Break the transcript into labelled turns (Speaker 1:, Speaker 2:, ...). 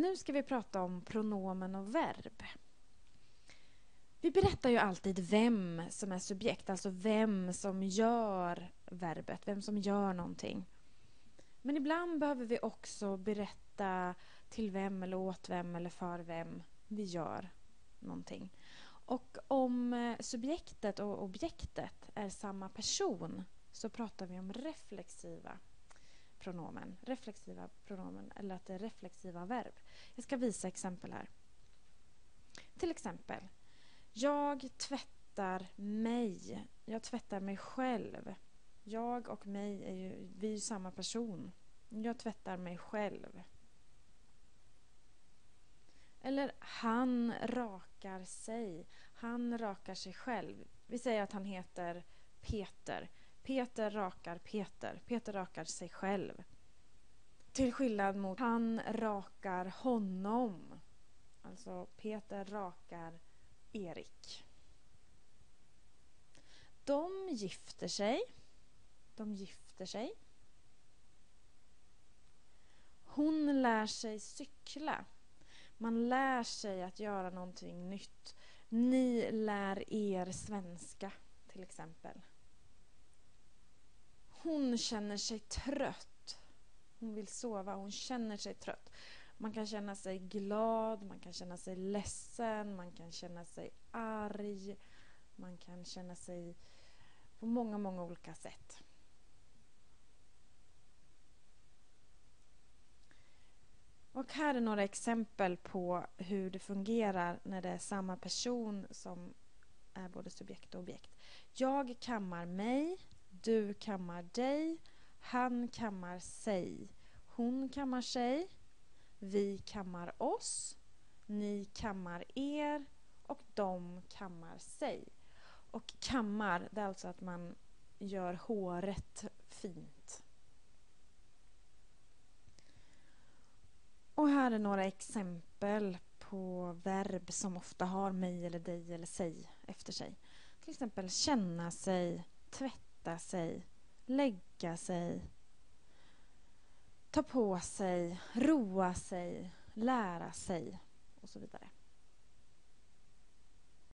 Speaker 1: Nu ska vi prata om pronomen och verb. Vi berättar ju alltid vem som är subjekt, alltså vem som gör verbet, vem som gör någonting. Men ibland behöver vi också berätta till vem eller åt vem eller för vem vi gör någonting. Och om subjektet och objektet är samma person så pratar vi om reflexiva pronomen eller att det är reflexiva verb. Jag ska visa exempel här. Till exempel, jag tvättar mig. Jag tvättar mig själv. Jag och mig vi är ju samma person. Jag tvättar mig själv. Eller han rakar sig. Han rakar sig själv. Vi säger att han heter Peter. Peter rakar Peter. Peter rakar sig själv. Till skillnad mot han rakar honom. Alltså Peter rakar Erik. De gifter sig. De gifter sig. Hon lär sig cykla. Man lär sig att göra någonting nytt. Ni lär er svenska, till exempel. Hon känner sig trött. Hon vill sova. Hon känner sig trött. Man kan känna sig glad. Man kan känna sig ledsen. Man kan känna sig arg. Man kan känna sig på många, många olika sätt. Och här är några exempel på hur det fungerar när det är samma person som är både subjekt och objekt. Jag kammar mig, du kammar dig, han kammar sig, hon kammar sig, vi kammar oss, ni kammar er och de kammar sig. Och kammar, det är alltså att man gör håret fint. Och här är några exempel på verb som ofta har mig eller dig eller sig efter sig. Till exempel känna sig, tvätta sig, lägga sig, ta på sig, roa sig, lära sig och så vidare.